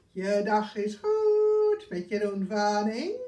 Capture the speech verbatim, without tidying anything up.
Je dag is goed met Jeroen van Ing.